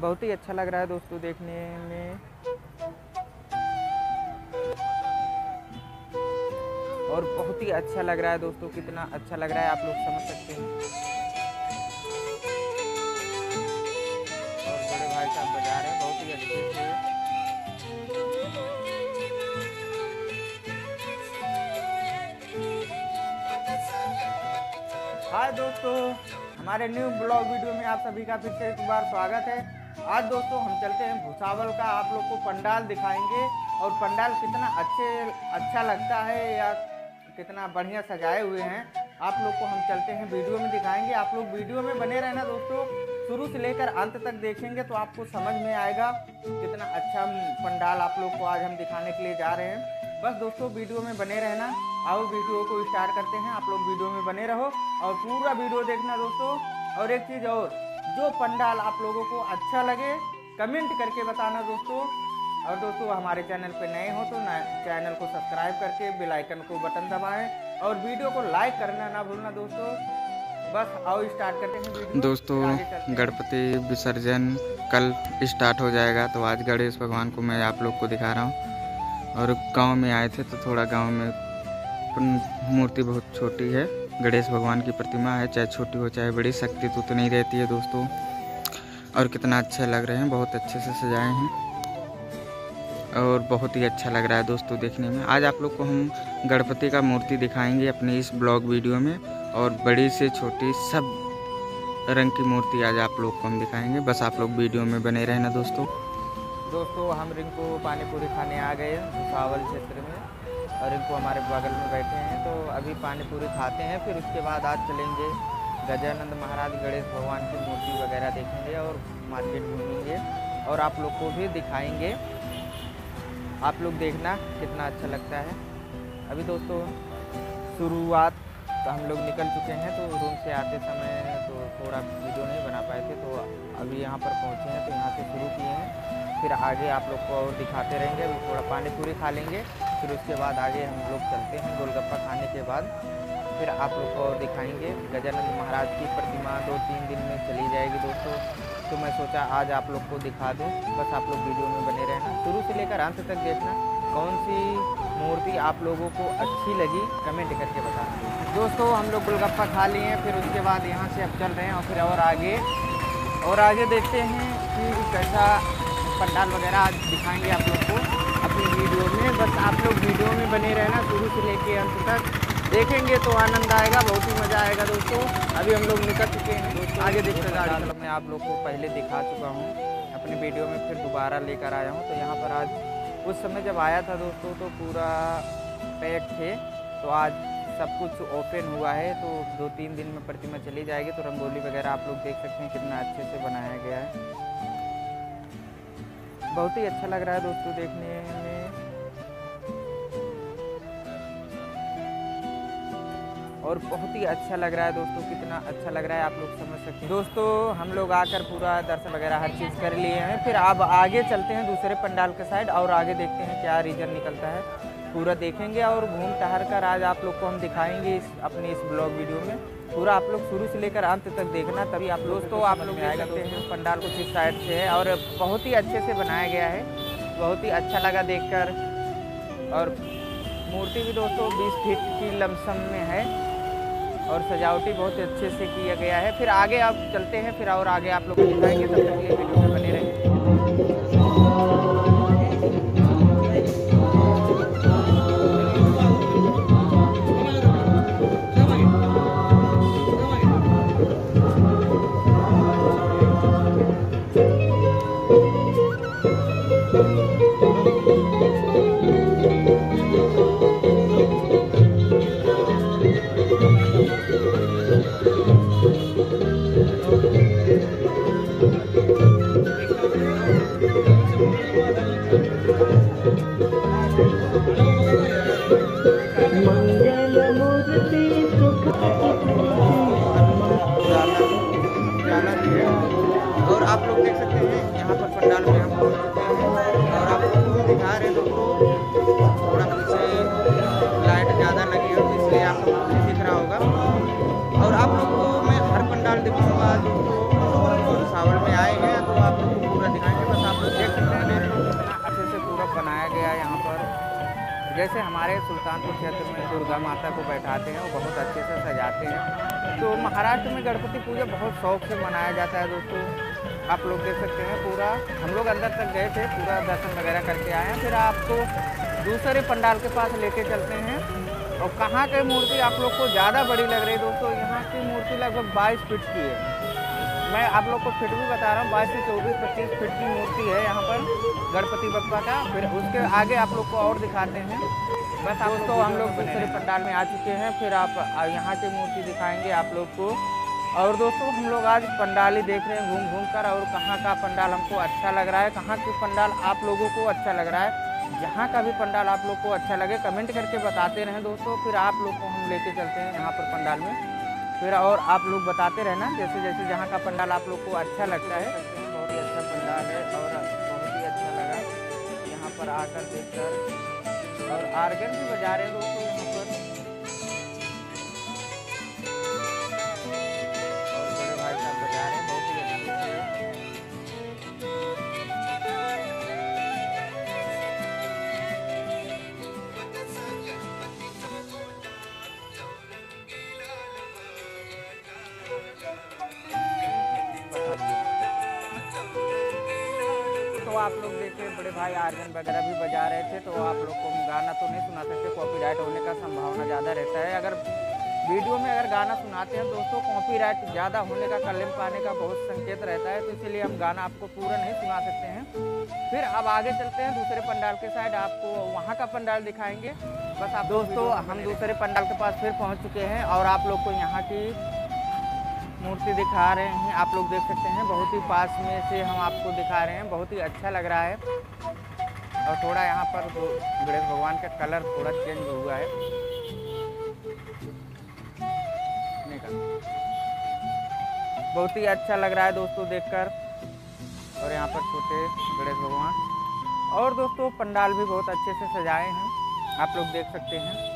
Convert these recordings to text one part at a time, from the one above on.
बहुत ही अच्छा लग रहा है दोस्तों देखने में, और बहुत ही अच्छा लग रहा है दोस्तों। कितना अच्छा लग रहा है आप लोग समझ सकते हैं। और बड़े भाई साहब बजा रहे हैं बहुत ही अच्छे से। हाय दोस्तों, हमारे न्यू ब्लॉग वीडियो में आप सभी का फिर से एक बार स्वागत है। आज दोस्तों हम चलते हैं भुसावल का, आप लोग को पंडाल दिखाएंगे और पंडाल कितना अच्छा लगता है या कितना बढ़िया सजाए हुए हैं आप लोग को हम चलते हैं वीडियो में दिखाएंगे। आप लोग वीडियो में बने रहना दोस्तों, शुरू से लेकर अंत तक देखेंगे तो आपको समझ में आएगा कितना अच्छा पंडाल आप लोग को आज हम दिखाने के लिए जा रहे हैं। बस दोस्तों वीडियो में बने रहना। आओ वीडियो को स्टार्ट करते हैं, आप लोग वीडियो में बने रहो और पूरा वीडियो देखना दोस्तों। और एक चीज़ और, जो पंडाल आप लोगों को अच्छा लगे कमेंट करके बताना दोस्तों। और दोस्तों हमारे चैनल पे नए हो तो चैनल को सब्सक्राइब करके बेल आइकन को बटन दबाएं और वीडियो को लाइक करना ना भूलना दोस्तों। बस आओ स्टार्ट करते हैं वीडियो। दोस्तों गणपति विसर्जन कल स्टार्ट हो जाएगा, तो आज गणेश भगवान को मैं आप लोग को दिखा रहा हूँ। और गांव में आए थे तो थोड़ा गांव में मूर्ति बहुत छोटी है, गणेश भगवान की प्रतिमा है, चाहे छोटी हो चाहे बड़ी, शक्ति तो नहीं रहती है दोस्तों। और कितना अच्छे लग रहे हैं, बहुत अच्छे से सजाए हैं और बहुत ही अच्छा लग रहा है दोस्तों देखने में। आज आप लोग को हम गणपति का मूर्ति दिखाएंगे अपने इस ब्लॉग वीडियो में, और बड़ी से छोटी सब रंग की मूर्ति आज आप लोग को हम दिखाएंगे। बस आप लोग वीडियो में बने रहना दोस्तों। हम रिंकू पानी पूरी खाने आ गए हैं भुसावल क्षेत्र में, और रिंकू हमारे बगल में बैठे हैं। तो अभी पानी पूरी खाते हैं, फिर उसके बाद आज चलेंगे गजानंद महाराज गणेश भगवान की मूर्ति वगैरह देखेंगे और मार्केट घूमेंगे और आप लोग को भी दिखाएंगे। आप लोग देखना कितना अच्छा लगता है। अभी दोस्तों शुरुआत तो हम लोग निकल चुके हैं, तो रूम से आते समय तो थोड़ा वीडियो नहीं बना पाए थे, तो अभी यहाँ पर पहुँचे हैं तो यहाँ से शुरू किए हैं। फिर आगे आप लोग को और दिखाते रहेंगे। अभी थोड़ा पानी पूरी खा लेंगे, फिर उसके बाद आगे हम लोग चलते हैं। गोलगप्पा खाने के बाद फिर आप लोग को और दिखाएंगे। गजानंद महाराज की प्रतिमा 2-3 दिन में चली जाएगी दोस्तों, तो मैं सोचा आज आप लोग को दिखा दूं। बस आप लोग वीडियो में बने रहना, शुरू से लेकर अंत तक देखना। कौन सी मूर्ति आप लोगों को अच्छी लगी कमेंट करके बताना दोस्तों। हम लोग गोलगप्पा खा लिए हैं, फिर उसके बाद यहाँ से अब चल रहे हैं और फिर और आगे देखते हैं कि कैसा पंडाल वगैरह आज दिखाएंगे आप लोग को अपनी वीडियो में। बस आप लोग वीडियो में बने रहना, शुरू से लेके अंत तक देखेंगे तो आनंद आएगा, बहुत ही मज़ा आएगा दोस्तों। अभी हम लोग निकल चुके हैं दोस्तों, आगे देखते गाड़ी मैं आप लोग को पहले दिखा चुका हूँ अपनी वीडियो में, फिर दोबारा लेकर आया हूँ। तो यहाँ पर आज उस समय जब आया था दोस्तों तो पूरा पैक थे, तो आज सब कुछ ओपन हुआ है, तो 2-3 दिन में प्रतिमा चली जाएगी। तो रंगोली वगैरह आप लोग देख सकते हैं कितना अच्छे से बनाया गया है, बहुत ही अच्छा लग रहा है दोस्तों देखने में। और बहुत ही अच्छा लग रहा है दोस्तों, कितना अच्छा लग रहा है आप लोग समझ सकते हैं दोस्तों। हम लोग आकर पूरा दर्शन वगैरह हर चीज़ कर लिए हैं, फिर अब आगे चलते हैं दूसरे पंडाल के साइड और आगे देखते हैं क्या रीजन निकलता है, पूरा देखेंगे और घूम टहर कर आज आप लोग को हम दिखाएंगे अपने इस ब्लॉग वीडियो में। पूरा आप लोग शुरू से लेकर अंत तक देखना, तभी आप दोस्तों आप लोग देख सकते हैं पंडाल कुछ इस साइड से है और बहुत ही अच्छे से बनाया गया है, बहुत ही अच्छा लगा देखकर। और मूर्ति भी दोस्तों 20 फीट की लमसम में है और सजावटी बहुत अच्छे से किया गया है। फिर आगे आप चलते हैं, फिर और आगे आप लोग को दिखाएंगे, तब तक ये वीडियो में बने रहेंगे। और आप लोग देख सकते हैं यहाँ पर पंडाल में हम लोग और आप लोगों को दिखा रहे हैं दोस्तों, थोड़ा पीछे लाइट ज़्यादा लगी है तो इसलिए आप लोग को नहीं दिख रहा होगा। और आप लोग को मैं हर पंडाल दिखाऊंगा दोस्तों, सावन में आए हैं तो आप लोग को पूरा जैसे हमारे सुल्तानपुर क्षेत्र में दुर्गा माता को बैठाते हैं, वो बहुत अच्छे से सजाते हैं। तो महाराष्ट्र में गणपति पूजा बहुत शौक से मनाया जाता है दोस्तों। आप लोग देख सकते हैं पूरा, हम लोग अंदर तक गए थे, पूरा दर्शन वगैरह करके आए हैं। फिर आपको दूसरे पंडाल के पास लेके चलते हैं। और कहाँ की मूर्ति आप लोग को ज़्यादा बड़ी लग रही है दोस्तों, यहाँ की मूर्ति लगभग 22 फीट की है। मैं आप लोग को फिट भी बता रहा हूँ, 22 से 24-25 फीट की मूर्ति है यहाँ पर गणपति बप्पा का। फिर उसके आगे आप लोग को और दिखाते हैं। बस आप दोस्तों हम लोग दूसरे पंडाल में आ चुके हैं, फिर आप यहाँ की मूर्ति दिखाएंगे आप लोग को। और दोस्तों हम लोग आज पंडाल ही देख रहे हैं घूम घूम कर, और कहाँ का पंडाल हमको अच्छा लग रहा है, कहाँ की पंडाल आप लोगों को अच्छा लग रहा है। जहाँ का भी पंडाल आप लोग को अच्छा लगे कमेंट करके बताते रहें दोस्तों। फिर आप लोग को हम लेके चलते हैं यहाँ पर पंडाल में, फिर और आप लोग बताते रहना जैसे जैसे जहाँ का पंडाल आप लोग को अच्छा लगता है। बहुत ही अच्छा पंडाल है और बहुत ही अच्छा लगा यहाँ पर आकर देखकर। और आर्गन भी बजा रहे हैं दोस्तों यहाँ पर, और बड़े भाई साहब बजा रहे हैं बहुत ही अच्छे से। तो आप लोग देखे बड़े भाई आर्गन वगैरह भी बजा रहे थे, तो आप लोग को गाना तो नहीं सुना सकते, कॉपीराइट होने का संभावना ज़्यादा रहता है। अगर वीडियो में अगर गाना सुनाते हैं दोस्तों, कॉपीराइट ज़्यादा होने का, क्लेम पाने का बहुत संकेत रहता है, तो इसीलिए हम गाना आपको पूरा नहीं सुना सकते हैं। फिर अब आगे चलते हैं दूसरे पंडाल के साइड, आपको वहाँ का पंडाल दिखाएंगे। बस आप दोस्तों हम दूसरे पंडाल के पास फिर पहुँच चुके हैं, और आप लोग को यहाँ की मूर्ति दिखा रहे हैं। आप लोग देख सकते हैं बहुत ही पास में से हम आपको दिखा रहे हैं, बहुत ही अच्छा लग रहा है। और थोड़ा यहाँ पर गणेश भगवान का कलर थोड़ा चेंज हुआ है, बहुत ही अच्छा लग रहा है दोस्तों देखकर। और यहाँ पर छोटे गणेश भगवान, और दोस्तों पंडाल भी बहुत अच्छे से सजाए हैं, आप लोग देख सकते हैं।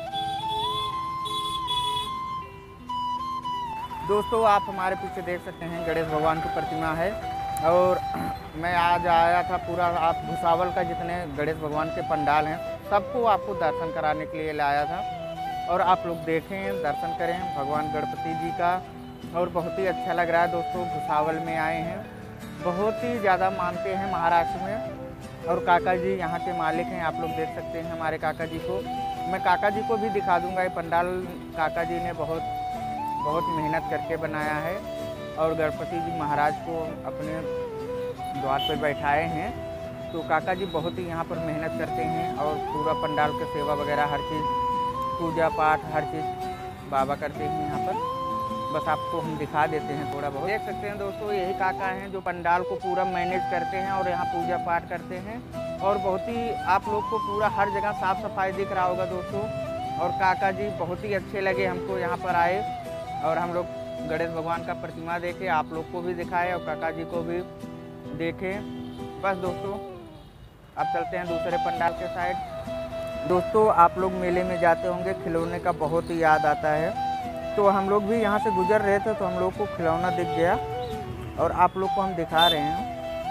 दोस्तों आप हमारे पीछे देख सकते हैं गणेश भगवान की प्रतिमा है। और मैं आज आया था पूरा, आप भुसावल का जितने गणेश भगवान के पंडाल हैं सबको आपको दर्शन कराने के लिए लाया था। और आप लोग देखें, दर्शन करें भगवान गणपति जी का, और बहुत ही अच्छा लग रहा है दोस्तों। भुसावल में आए हैं, बहुत ही ज़्यादा मानते हैं महाराष्ट्र में। और काका जी यहाँ के मालिक हैं, आप लोग देख सकते हैं हमारे काका जी को। मैं काका जी को भी दिखा दूँगा, ये पंडाल काका जी ने बहुत मेहनत करके बनाया है, और गणपति जी महाराज को अपने द्वार पर बैठाए हैं। तो काका जी बहुत ही यहाँ पर मेहनत करते हैं, और पूरा पंडाल के सेवा वगैरह हर चीज़, पूजा पाठ हर चीज़ बाबा करते हैं यहाँ पर। बस आपको हम दिखा देते हैं थोड़ा बहुत। देख सकते हैं दोस्तों यही काका हैं जो पंडाल को पूरा मैनेज करते हैं और यहाँ पूजा पाठ करते हैं। और बहुत ही आप लोग को पूरा हर जगह साफ़ सफाई दिख रहा होगा दोस्तों। और काका जी बहुत ही अच्छे लगे हमको, यहाँ पर आए और हम लोग गणेश भगवान का प्रतिमा देखे, आप लोग को भी दिखाए और काका जी को भी देखें। बस दोस्तों अब चलते हैं दूसरे पंडाल के साइड। दोस्तों आप लोग मेले में जाते होंगे, खिलौने का बहुत ही याद आता है। तो हम लोग भी यहाँ से गुजर रहे थे तो हम लोग को खिलौना दिख गया, और आप लोग को हम दिखा रहे हैं।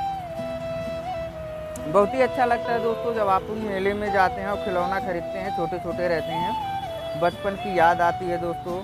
बहुत ही अच्छा लगता है दोस्तों जब आप मेले में जाते हैं और खिलौना खरीदते हैं, छोटे छोटे रहते हैं, बचपन की याद आती है दोस्तों।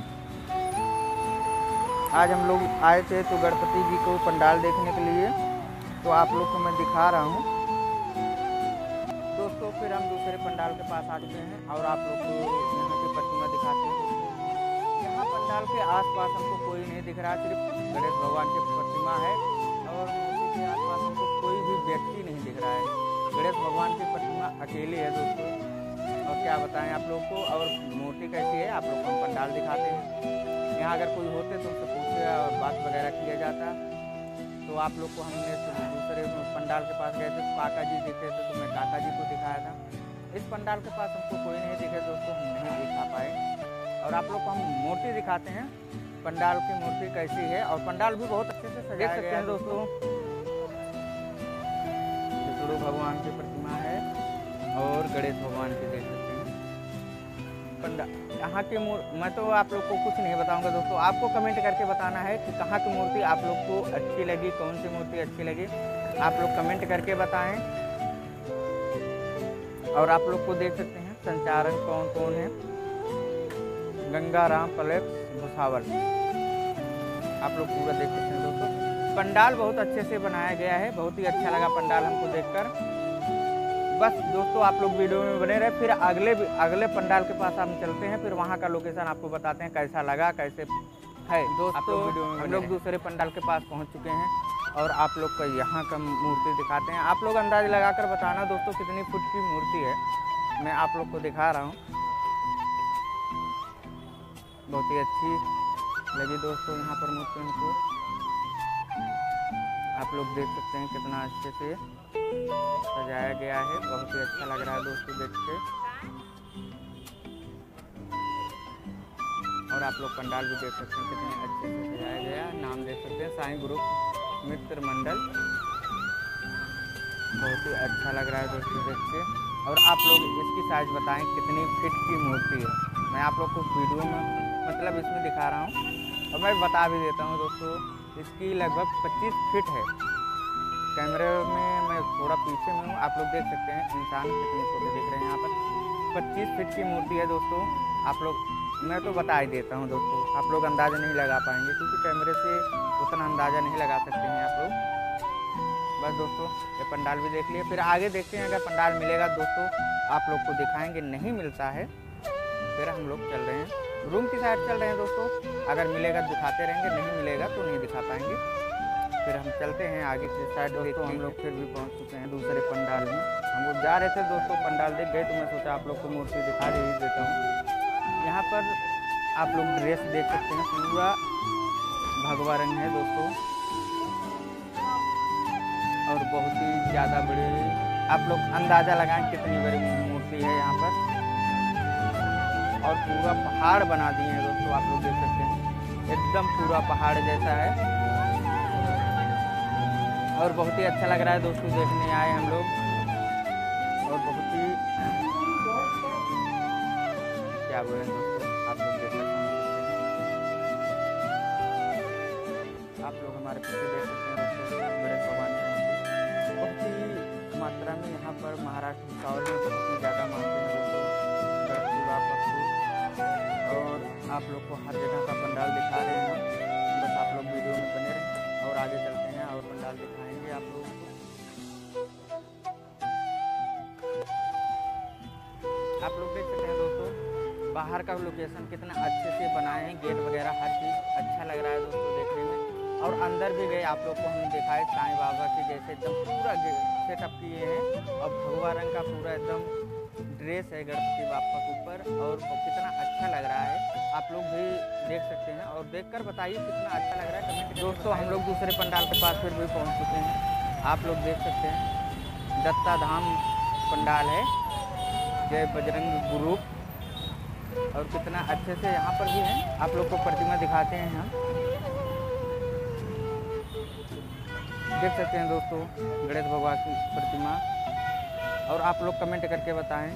आज हम लोग आए थे तो गणपति जी को पंडाल देखने के लिए, तो आप लोग को मैं दिखा रहा हूँ दोस्तों। फिर हम दूसरे पंडाल के पास आ चुके हैं और आप लोग को यहाँ की प्रतिमा दिखाते हैं। यहाँ पंडाल के आसपास हमको कोई नहीं दिख रहा, सिर्फ गणेश भगवान की प्रतिमा है, और मूर्ति के आसपास हमको कोई भी व्यक्ति नहीं दिख रहा है। गणेश भगवान की प्रतिमा अकेले है दोस्तों, और क्या बताएं आप लोग को। और मूर्ति कैसी है आप लोग को हम पंडाल दिखाते हैं। यहाँ अगर कोई होते तो उनसे पूछे और बात वगैरह किया जाता। तो आप लोग को हमने दूसरे पंडाल के पास गए थे, काका जी दिखे थे तो मैं काका जी को दिखाया था। इस पंडाल के पास हमको कोई नहीं दिखे दोस्तों, हम नहीं दिखा पाए। और आप लोग को हम मूर्ति दिखाते हैं, पंडाल की मूर्ति कैसी है। और पंडाल भी बहुत अच्छे से सजाया गया है दोस्तों। विष्णु भगवान की प्रतिमा है और गणेश भगवान की देख सकते हैं पंडाल। यहाँ की मैं तो आप लोग को कुछ नहीं बताऊंगा दोस्तों, आपको कमेंट करके बताना है कि कहाँ की मूर्ति आप लोग को अच्छी लगी, कौन सी मूर्ति अच्छी लगी, आप लोग कमेंट करके बताएं। और आप लोग को देख सकते हैं संचालन कौन कौन है? गंगाराम पैलेस भुसावल। आप लोग पूरा देख सकते हैं दोस्तों। पंडाल बहुत अच्छे से बनाया गया है, बहुत ही अच्छा लगा पंडाल हमको देखकर। बस दोस्तों आप लोग वीडियो में बने रहे, फिर अगले पंडाल के पास हम चलते हैं, फिर वहाँ का लोकेशन आपको बताते हैं कैसा लगा, कैसे है। दोस्तों हम लोग दूसरे पंडाल के पास पहुँच चुके हैं और आप लोग को यहाँ का मूर्ति दिखाते हैं। आप लोग अंदाज लगाकर बताना दोस्तों कितनी फुट की मूर्ति है। मैं आप लोग को दिखा रहा हूँ, बहुत ही अच्छी लगी दोस्तों यहाँ पर मूर्ति हमको। आप लोग देख सकते हैं कितना अच्छे से सजाया गया है, बहुत ही अच्छा लग रहा है दोस्तों देख के। और आप लोग पंडाल भी देख सकते हैं कितने अच्छे से सजाया गया है। नाम देख सकते हैं साईं ग्रुप मित्र मंडल। बहुत ही अच्छा लग रहा है दोस्तों देख के। और आप लोग इसकी साइज बताएं कितनी फिट की मूर्ति है। मैं आप लोग को वीडियो में मतलब इसमें दिखा रहा हूँ और मैं बता भी देता हूँ दोस्तों, इसकी लगभग 25 फिट है। कैमरे में मैं थोड़ा पीछे में हूँ, आप लोग देख सकते हैं इंसान कितने छोटे दिख रहे हैं यहाँ पर। 25 फिट की मूर्ति है दोस्तों। आप लोग मैं तो बता ही देता हूँ दोस्तों, आप लोग अंदाज़ा नहीं लगा पाएंगे क्योंकि कैमरे से उतना अंदाज़ा नहीं लगा सकते हैं आप लोग। बस दोस्तों ये पंडाल भी देख लिए, फिर आगे देखते हैं अगर पंडाल मिलेगा दोस्तों आप लोग को दिखाएंगे। नहीं मिलता है फिर हम लोग चल रहे हैं रूम की साइड चल रहे हैं दोस्तों। अगर मिलेगा दिखाते रहेंगे, नहीं मिलेगा तो नहीं दिखा पाएंगे। फिर हम चलते हैं आगे की साइड। दोस्तों हम लोग फिर भी पहुंच चुके हैं दूसरे पंडाल में। हम लोग जा रहे थे दोस्तों, पंडाल देख गए तो मैं सोचा आप लोग को मूर्ति दिखा ही देता हूँ। यहाँ पर आप लोग ड्रेस देख सकते हैं, पूरा भगवा रंग है दोस्तों और बहुत ही ज़्यादा बड़ी। आप लोग अंदाज़ा लगाएं कितनी बड़ी मूर्ति है यहाँ पर। और पूरा पहाड़ बना दिए हैं दोस्तों, आप लोग देख सकते हैं एकदम पूरा पहाड़ जैसा है और बहुत ही अच्छा लग रहा है दोस्तों देखने आए हम लोग। और बहुत ही क्या बोले दोस्तों, आप लोग देख सकते हैं। आप लोग हमारे पीछे देख सकते हैं दोस्तों गणेश भगवान की बहुत ही मात्रा में यहाँ पर महाराष्ट्र भुसावल में बहुत ही ज़्यादा मानते हैं दोस्तों गणेश विवाह पशु। और आप लोग को हर जगह का पंडाल दिखा रहे हैं, बस आप लोग वीडियो में बने रहें और आगे चलते हैं और पंडाल दिखाएंगे आप लोगों को। आप लोग देख सकते हैं दोस्तों बाहर का लोकेशन कितना अच्छे से बनाए हैं, गेट वगैरह हर चीज़ अच्छा लग रहा है दोस्तों देखने में। और अंदर भी गए आप लोग को हम दिखाए साईं बाबा के जैसे एकदम पूरा सेटअप किए हैं और भगवा रंग का पूरा एकदम ड्रेस है गणपति बापा के ऊपर और कितना अच्छा लग रहा है। आप लोग भी देख सकते हैं और देखकर बताइए कितना अच्छा लग रहा है कमेंट। दोस्तों हम लोग दूसरे पंडाल के पास फिर भी पहुंच चुके हैं। आप लोग देख सकते हैं दत्ता धाम पंडाल है, जय बजरंग ग्रुप। और कितना अच्छे से यहाँ पर भी है, आप लोग को प्रतिमा दिखाते हैं हम देख सकते हैं दोस्तों गणेश भगवान की प्रतिमा। और आप लोग कमेंट करके बताएं,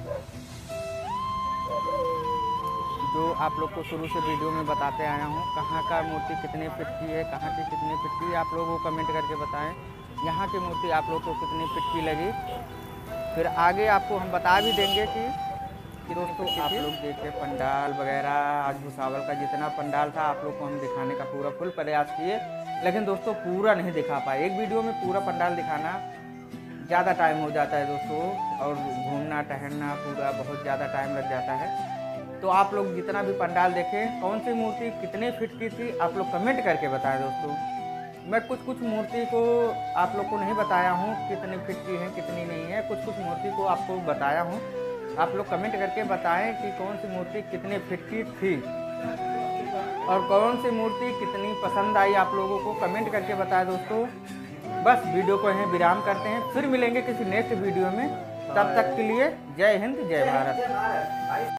जो आप लोग को शुरू से वीडियो में बताते आया हूँ कहाँ का मूर्ति कितने फिट की है, कहाँ की कितनी फिट की है। आप लोग को कमेंट करके बताएं यहाँ की मूर्ति आप लोग को कितनी फिट की लगी। फिर आगे आपको हम बता भी देंगे कि दोस्तों आप लोग देखे पंडाल वगैरह आज भुसावल का जितना पंडाल था आप लोग को हम दिखाने का पूरा फुल प्रयास किए, लेकिन दोस्तों पूरा नहीं दिखा पाए। एक वीडियो में पूरा पंडाल दिखाना ज़्यादा टाइम हो जाता है दोस्तों और घूमना टहलना पूरा बहुत ज़्यादा टाइम लग जाता है। तो आप लोग जितना भी पंडाल देखें कौन सी मूर्ति कितने फिट की थी आप लोग कमेंट करके बताएं दोस्तों। मैं कुछ मूर्ति को आप लोग को नहीं बताया हूँ कितनी फिट की है कितनी नहीं है, कुछ मूर्ति को आपको बताया हूँ। आप लोग कमेंट करके बताएं कि कौन सी मूर्ति कितने फिट की थी और कौन सी मूर्ति कितनी पसंद आई आप लोगों को कमेंट करके बताएं दोस्तों। बस वीडियो को यहीं विराम करते हैं, फिर मिलेंगे किसी नेक्स्ट वीडियो में। तब तक के लिए जय हिंद जय भारत।